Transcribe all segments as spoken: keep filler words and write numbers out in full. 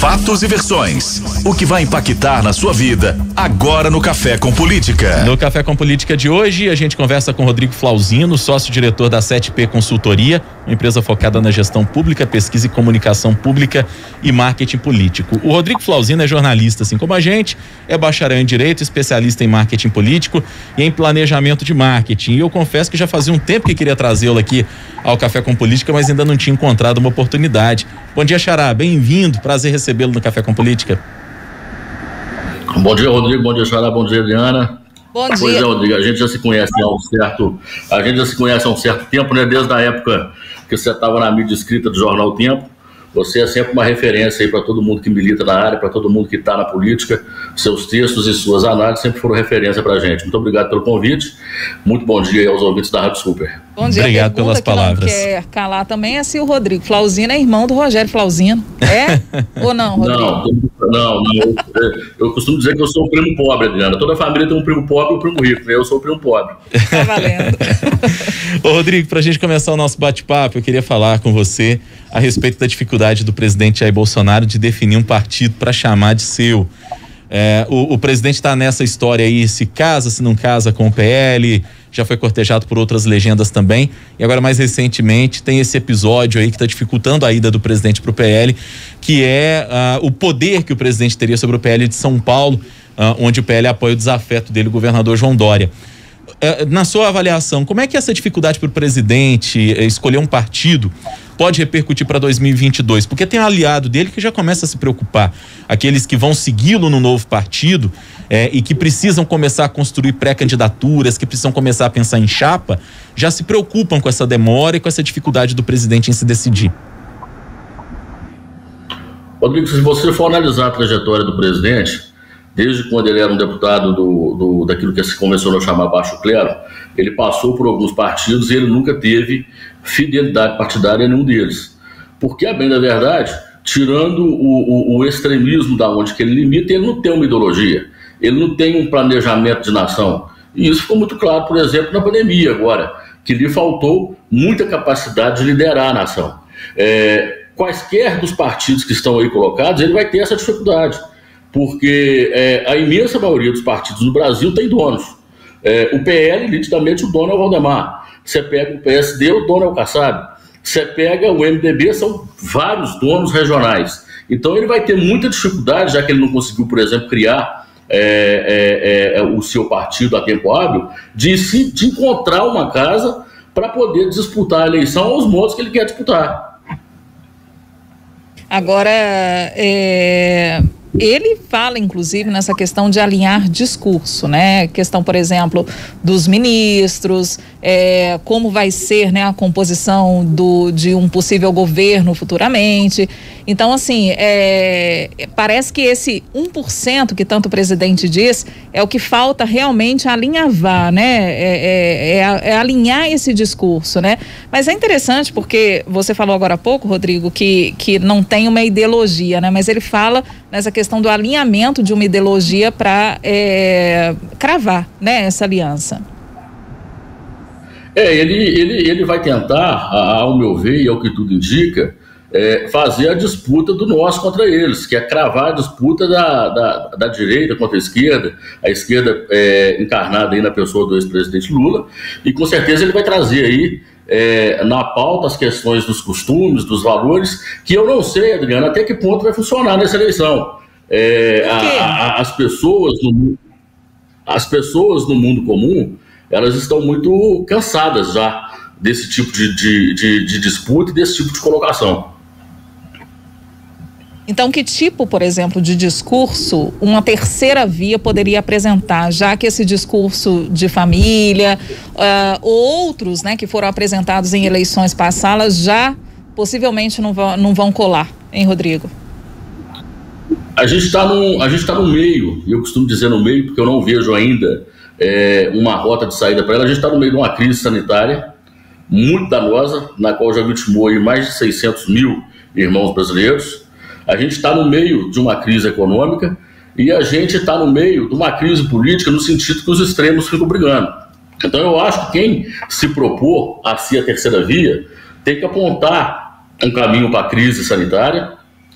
Fatos e versões. O que vai impactar na sua vida agora no Café com Política. No Café com Política de hoje, a gente conversa com Rodrigo Flauzino, sócio-diretor da sete P Consultoria, uma empresa focada na gestão pública, pesquisa e comunicação pública e marketing político. O Rodrigo Flauzino é jornalista, assim como a gente, é bacharel em Direito, especialista em marketing político e em planejamento de marketing. E eu confesso que já fazia um tempo que queria trazê-lo aqui ao Café com Política, mas ainda não tinha encontrado uma oportunidade. Bom dia, Xará, bem-vindo, prazer recebê-lo no Café com Política. Bom dia, Rodrigo, bom dia, Xará, bom dia, Adriana. Bom dia. Pois é, Rodrigo, a gente já se conhece há um certo, a gente já se conhece há um certo tempo, né? Desde a época que você estava na mídia escrita do jornal O Tempo. Você é sempre uma referência aí para todo mundo que milita na área, para todo mundo que está na política. Seus textos e suas análises sempre foram referência para a gente. Muito obrigado pelo convite. Muito bom dia aos ouvintes da Rádio Super. Bom dia. Obrigado pelas palavras. Que não quer calar também é se o Rodrigo Flauzino é irmão do Rogério Flauzino. É ou não, Rodrigo? Não, não, não. Eu, eu costumo dizer que eu sou o primo pobre, Adriana. Toda família tem um primo pobre e um primo rico, né? Eu sou o primo pobre. Tá valendo. Ô, Rodrigo, para a gente começar o nosso bate-papo, eu queria falar com você a respeito da dificuldade do presidente Jair Bolsonaro de definir um partido para chamar de seu. É, o, o presidente está nessa história aí, se casa, se não casa com o P L, já foi cortejado por outras legendas também, e agora mais recentemente tem esse episódio aí que está dificultando a ida do presidente para o P L, que é uh, o poder que o presidente teria sobre o P L de São Paulo, uh, onde o P L apoia o desafeto dele, o governador João Dória. Uh, na sua avaliação, como é que essa dificuldade para o presidente uh, escolher um partido pode repercutir para dois mil e vinte e dois? Porque tem um aliado dele que já começa a se preocupar. Aqueles que vão segui-lo no novo partido é, e que precisam começar a construir pré-candidaturas, que precisam começar a pensar em chapa, já se preocupam com essa demora e com essa dificuldade do presidente em se decidir. Rodrigo, se você for analisar a trajetória do presidente, desde quando ele era um deputado do, do, daquilo que se começou a chamar baixo clero, ele passou por alguns partidos e ele nunca teve fidelidade partidária a nenhum deles. Porque, a bem da verdade, tirando o, o, o extremismo da onde que ele limita, ele não tem uma ideologia, ele não tem um planejamento de nação. E isso ficou muito claro, por exemplo, na pandemia agora, que lhe faltou muita capacidade de liderar a nação. É, quaisquer dos partidos que estão aí colocados, ele vai ter essa dificuldade, porque é, a imensa maioria dos partidos no Brasil tem donos. É, o P L, nitidamente, o dono é o Valdemar. Você pega o P S D, o dono é o Kassab. Você pega o M D B, são vários donos regionais. Então ele vai ter muita dificuldade, já que ele não conseguiu, por exemplo, criar é, é, é, o seu partido a tempo hábil, de, se, de encontrar uma casa para poder disputar a eleição aos modos que ele quer disputar. Agora, é... ele fala, inclusive, nessa questão de alinhar discurso, né? Questão, por exemplo, dos ministros, é, como vai ser, né, a composição do, de um possível governo futuramente. Então, assim, é, parece que esse um por cento que tanto o presidente diz é o que falta realmente alinhavar, né? É, é, é alinhar esse discurso, né? Mas é interessante porque você falou agora há pouco, Rodrigo, que, que não tem uma ideologia, né? Mas ele fala nessa questão do alinhamento de uma ideologia para é, cravar, né, essa aliança. É, ele, ele, ele vai tentar, ao meu ver e ao que tudo indica, é, fazer a disputa do nós contra eles, que é cravar a disputa da, da, da direita contra a esquerda, a esquerda é, encarnada aí na pessoa do ex-presidente Lula, e com certeza ele vai trazer aí É, na pauta as questões dos costumes, dos valores, que eu não sei, Adriana, até que ponto vai funcionar nessa eleição. É, a, a, as, pessoas no, as pessoas no mundo comum, elas estão muito cansadas já desse tipo de, de, de, de disputa e desse tipo de colocação. Então, que tipo, por exemplo, de discurso uma terceira via poderia apresentar, já que esse discurso de família, uh, outros, né, que foram apresentados em eleições passadas, já possivelmente não vão, não vão colar, hein, Rodrigo? A gente está no, a gente está no meio, eu costumo dizer no meio, porque eu não vejo ainda é, uma rota de saída para ela. A gente está no meio de uma crise sanitária muito danosa, na qual já vitimou aí mais de seiscentos mil irmãos brasileiros. A gente está no meio de uma crise econômica e a gente está no meio de uma crise política no sentido que os extremos ficam brigando. Então eu acho que quem se propor a ser a terceira via tem que apontar um caminho para a crise sanitária,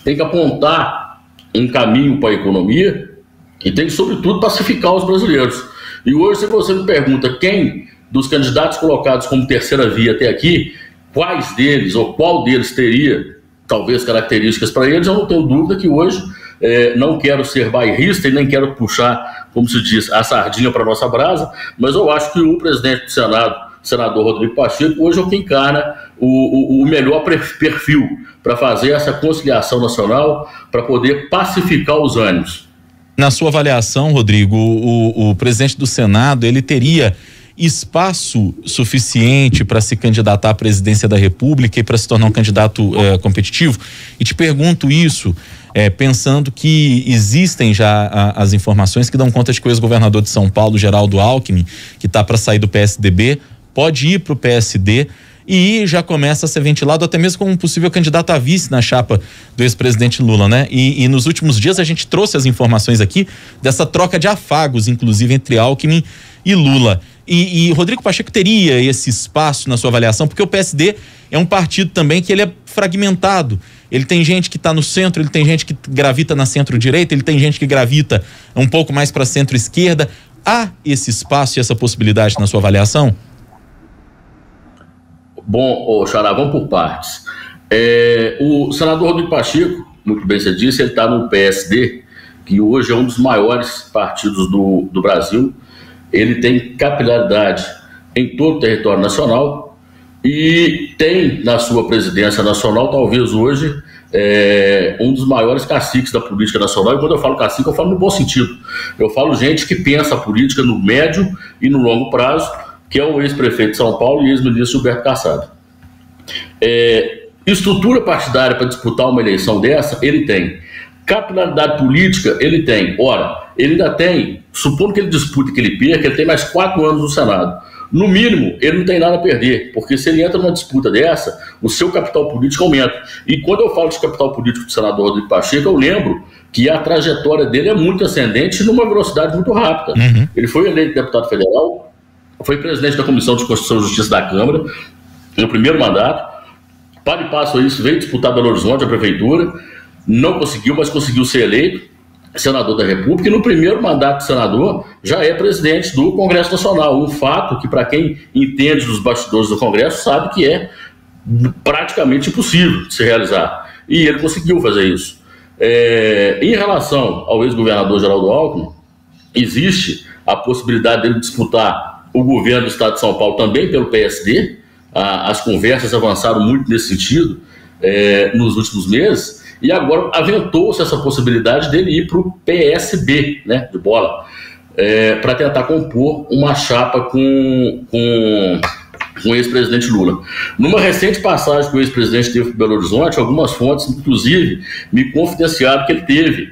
tem que apontar um caminho para a economia e tem que, sobretudo, pacificar os brasileiros. E hoje, se você me pergunta quem dos candidatos colocados como terceira via até aqui, quais deles ou qual deles teria, talvez, características para eles, eu não tenho dúvida que hoje é, não quero ser bairrista e nem quero puxar, como se diz, a sardinha para a nossa brasa, mas eu acho que o presidente do Senado, senador Rodrigo Pacheco, hoje é o que encarna o, o, o melhor perfil para fazer essa conciliação nacional, para poder pacificar os ânimos. Na sua avaliação, Rodrigo, o, o presidente do Senado, ele teria espaço suficiente para se candidatar à presidência da República e para se tornar um candidato eh, competitivo? E te pergunto isso eh, pensando que existem já a, as informações que dão conta de que o ex-governador de São Paulo, Geraldo Alckmin, que está para sair do P S D B, pode ir para o P S D e já começa a ser ventilado até mesmo como um possível candidato a vice na chapa do ex-presidente Lula, né? E, e nos últimos dias a gente trouxe as informações aqui dessa troca de afagos, inclusive entre Alckmin e Lula. E, e Rodrigo Pacheco teria esse espaço na sua avaliação, porque o P S D é um partido também que ele é fragmentado. Ele tem gente que está no centro, ele tem gente que gravita na centro-direita, ele tem gente que gravita um pouco mais para centro-esquerda. Há esse espaço e essa possibilidade na sua avaliação? Bom, oh, Xará, vamos por partes. É, o senador Rodrigo Pacheco, muito bem você disse, ele está no P S D, que hoje é um dos maiores partidos do, do Brasil. Ele tem capilaridade em todo o território nacional e tem na sua presidência nacional, talvez hoje, é, um dos maiores caciques da política nacional. E quando eu falo cacique, eu falo no bom sentido. Eu falo gente que pensa a política no médio e no longo prazo, que é o ex-prefeito de São Paulo e ex-ministro Gilberto Kassab. É, estrutura partidária para disputar uma eleição dessa, ele tem. Capilaridade política, ele tem. Ora, ele ainda tem, supondo que ele dispute, que ele perca, ele tem mais quatro anos no Senado. No mínimo, ele não tem nada a perder, porque se ele entra numa disputa dessa, o seu capital político aumenta. E quando eu falo de capital político do senador Rodrigo Pacheco, eu lembro que a trajetória dele é muito ascendente numa velocidade muito rápida. Uhum. Ele foi eleito deputado federal, foi presidente da Comissão de Constituição e Justiça da Câmara, no primeiro mandato. Para e passo isso, veio disputar Belo Horizonte, a prefeitura, não conseguiu, mas conseguiu ser eleito senador da República, e no primeiro mandato de senador já é presidente do Congresso Nacional, um fato que, para quem entende dos bastidores do Congresso, sabe que é praticamente impossível de se realizar, e ele conseguiu fazer isso. É, em relação ao ex-governador Geraldo Alckmin, existe a possibilidade dele disputar o governo do estado de São Paulo também pelo P S D. As conversas avançaram muito nesse sentido é, nos últimos meses, e agora aventou-se essa possibilidade dele ir para o P S B, né, de bola, é, para tentar compor uma chapa com, com, com o ex-presidente Lula. Numa recente passagem que o ex-presidente teve para Belo Horizonte, algumas fontes, inclusive, me confidenciaram que ele teve,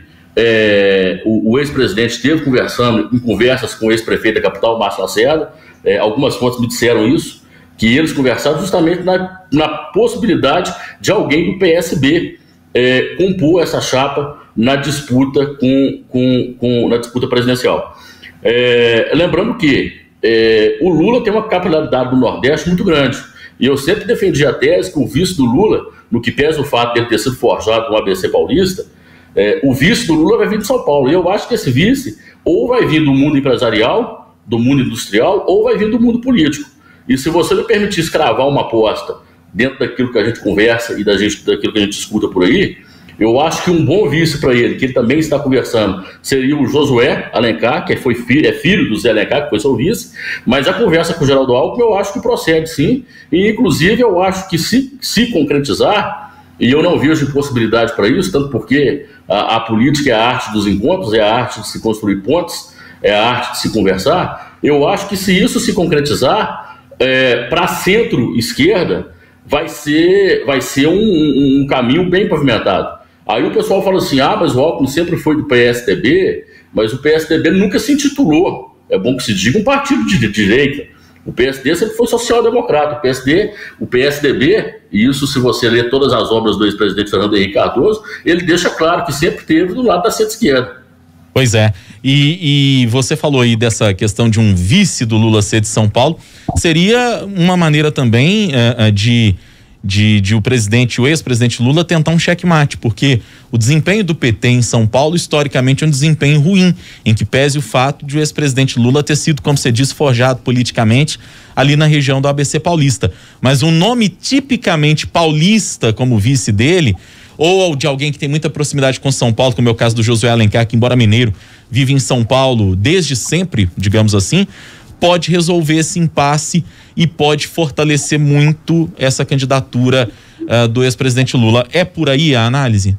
é, o, o ex-presidente esteve conversando, em conversas com o ex-prefeito da capital, Márcio Lacerda. É, algumas fontes me disseram isso, que eles conversaram justamente na, na possibilidade de alguém do P S B É, compor essa chapa na disputa, com, com, com, na disputa presidencial. É, lembrando que é, o Lula tem uma capilaridade no Nordeste muito grande, e eu sempre defendi a tese que o vice do Lula, no que pesa o fato de ele ter sido forjado no A B C paulista, é, o vice do Lula vai vir de São Paulo, e eu acho que esse vice ou vai vir do mundo empresarial, do mundo industrial, ou vai vir do mundo político. E se você me permitir cravar uma aposta dentro daquilo que a gente conversa e da gente, daquilo que a gente escuta por aí, eu acho que um bom vice para ele, que ele também está conversando, seria o Josué Alencar, que foi filho, é filho do Zé Alencar, que foi seu vice, mas a conversa com o Geraldo Alckmin eu acho que procede sim, e inclusive eu acho que se, se concretizar, e eu não vejo impossibilidade para isso, tanto porque a, a política é a arte dos encontros, é a arte de se construir pontes, é a arte de se conversar, eu acho que se isso se concretizar, é, para centro-esquerda, vai ser, vai ser um, um, um caminho bem pavimentado. Aí o pessoal fala assim, ah, mas o Alckmin sempre foi do P S D B, mas o P S D B nunca se intitulou, é bom que se diga, um partido de, de direita. O P S D sempre foi social-democrata. O P S D, o P S D B, e isso se você ler todas as obras do ex-presidente Fernando Henrique Cardoso, ele deixa claro que sempre esteve do lado da centro-esquerda. Pois é, e, e você falou aí dessa questão de um vice do Lula ser de São Paulo, seria uma maneira também uh, de de, de o presidente, o ex-presidente Lula tentar um checkmate, porque o desempenho do P T em São Paulo, historicamente, é um desempenho ruim, em que pese o fato de o ex-presidente Lula ter sido, como você disse, forjado politicamente ali na região do A B C paulista. Mas um nome tipicamente paulista como vice dele, ou de alguém que tem muita proximidade com São Paulo, como é o caso do Josué Alencar, que embora mineiro, vive em São Paulo desde sempre, digamos assim, pode resolver esse impasse e pode fortalecer muito essa candidatura uh, do ex-presidente Lula. É por aí a análise?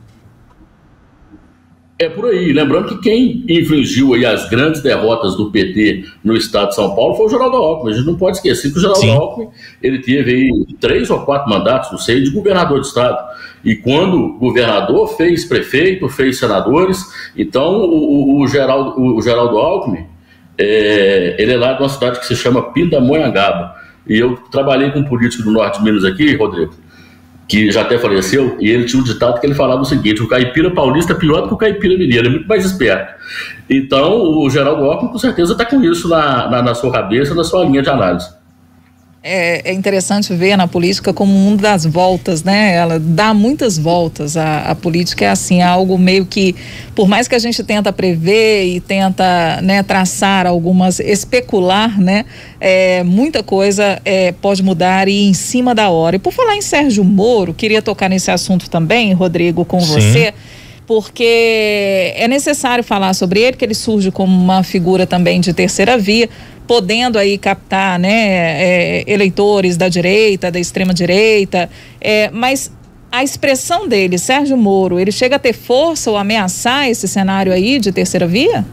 É por aí. Lembrando que quem infligiu aí as grandes derrotas do P T no estado de São Paulo foi o Geraldo Alckmin. A gente não pode esquecer que o Geraldo Sim. Alckmin, ele teve aí três ou quatro mandatos, não sei, de governador de estado. E quando governador, fez prefeito, fez senadores. Então, o, o, o, Geraldo, o, o Geraldo Alckmin, É, ele é lá de uma cidade que se chama Pindamonhangaba. E eu trabalhei com um político do norte de Minas aqui, Rodrigo, que já até faleceu, e ele tinha um ditado que ele falava o seguinte: o caipira paulista é pior do que o caipira mineiro, é muito mais esperto. Então o Geraldo Alckmin com certeza está com isso na, na, na sua cabeça, na sua linha de análise. É, é interessante ver na política como um mundo das voltas, né? Ela dá muitas voltas. A, a política é assim, é algo meio que, por mais que a gente tenta prever e tenta, né, traçar algumas, especular, né? É, muita coisa é, pode mudar e ir em cima da hora. E por falar em Sérgio Moro, queria tocar nesse assunto também, Rodrigo, com Sim. você, porque é necessário falar sobre ele, que ele surge como uma figura também de terceira via, podendo aí captar, né, é, eleitores da direita, da extrema direita, é, mas a expressão dele, Sérgio Moro, ele chega a ter força ou ameaçar esse cenário aí de terceira via?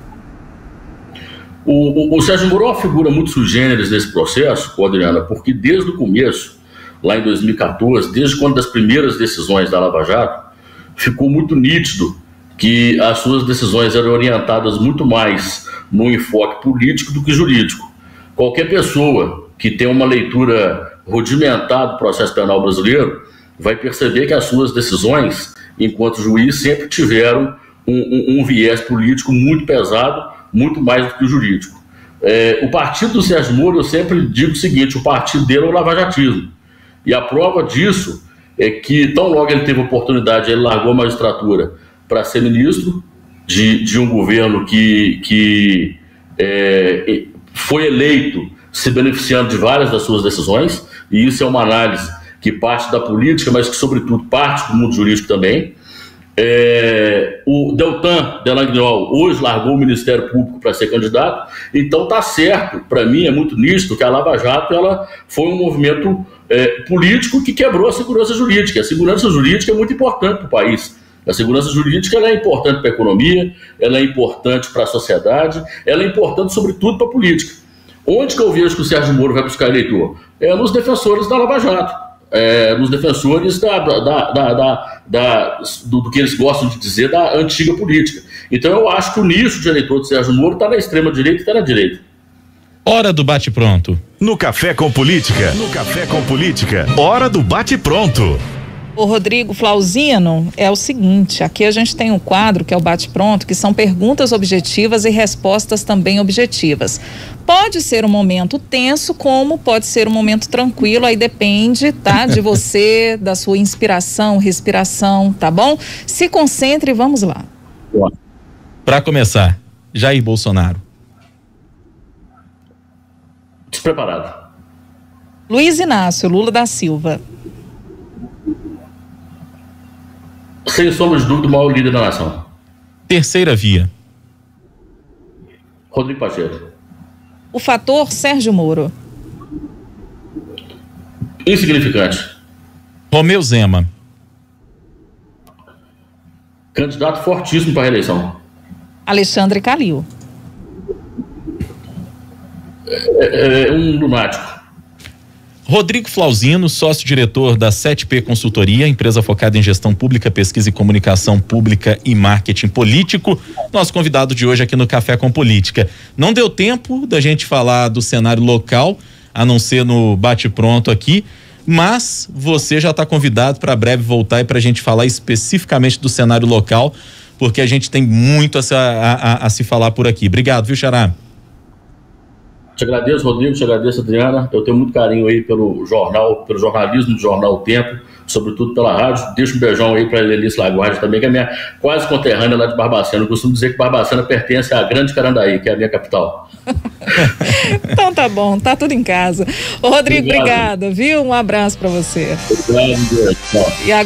O, o, o Sérgio Moro é uma figura muito sui generis nesse processo, Adriana, porque desde o começo, lá em dois mil e quatorze, desde quando das primeiras decisões da Lava Jato, ficou muito nítido que as suas decisões eram orientadas muito mais no enfoque político do que jurídico. Qualquer pessoa que tem uma leitura rudimentar do processo penal brasileiro vai perceber que as suas decisões, enquanto juiz, sempre tiveram um, um, um viés político muito pesado, muito mais do que o jurídico. É, o partido do Sérgio Moro, eu sempre digo o seguinte: o partido dele é o lavajatismo. E a prova disso é que, tão logo ele teve oportunidade, ele largou a magistratura para ser ministro de, de um governo que, que é, foi eleito se beneficiando de várias das suas decisões, e isso é uma análise que parte da política, mas que, sobretudo, parte do mundo jurídico também. É, o Deltan Dallagnol hoje largou o Ministério Público para ser candidato, então tá certo, para mim é muito nítido que a Lava Jato ela foi um movimento é, político que quebrou a segurança jurídica. A segurança jurídica é muito importante para o país. A segurança jurídica ela é importante para a economia, ela é importante para a sociedade, ela é importante sobretudo para a política. Onde que eu vejo que o Sérgio Moro vai buscar eleitor? É nos defensores da Lava Jato. É, nos defensores da, da, da, da, da, do, do que eles gostam de dizer da antiga política. Então eu acho que o nicho de eleitor de Sérgio Moro está na extrema direita e está na direita. Hora do bate-pronto. No Café com Política. No Café com Política. Hora do bate-pronto. O Rodrigo Flauzino, é o seguinte, aqui a gente tem um quadro que é o bate-pronto, que são perguntas objetivas e respostas também objetivas. Pode ser um momento tenso, como pode ser um momento tranquilo, aí depende, tá, de você, da sua inspiração, respiração, tá bom? Se concentre e vamos lá. Para começar, Jair Bolsonaro. Despreparado. Luiz Inácio Lula da Silva. Sem sombra de dúvida, o maior líder da nação. Terceira via. Rodrigo Pacheco. O fator Sérgio Moro. Insignificante. Romeu Zema. Candidato fortíssimo para a reeleição. Alexandre Calil. É, é, é um lunático. Rodrigo Flauzino, sócio-diretor da sete P Consultoria, empresa focada em gestão pública, pesquisa e comunicação pública e marketing político. Nosso convidado de hoje aqui no Café com Política. Não deu tempo da gente falar do cenário local, a não ser no bate-pronto aqui, mas você já está convidado para breve voltar e para a gente falar especificamente do cenário local, porque a gente tem muito a, a, a, a se falar por aqui. Obrigado, viu, Xará? Te agradeço, Rodrigo, te agradeço, Adriana. Eu tenho muito carinho aí pelo jornal, pelo jornalismo do Jornal O Tempo, sobretudo pela rádio. Deixa um beijão aí para a Helenice Laguardi também, que é minha quase conterrânea lá de Barbacena. Eu costumo dizer que Barbacena pertence à Grande Carandaí, que é a minha capital. Então tá bom, tá tudo em casa. Ô, Rodrigo, obrigada, viu? Um abraço para você. Obrigado, Deus. Tchau. E agora...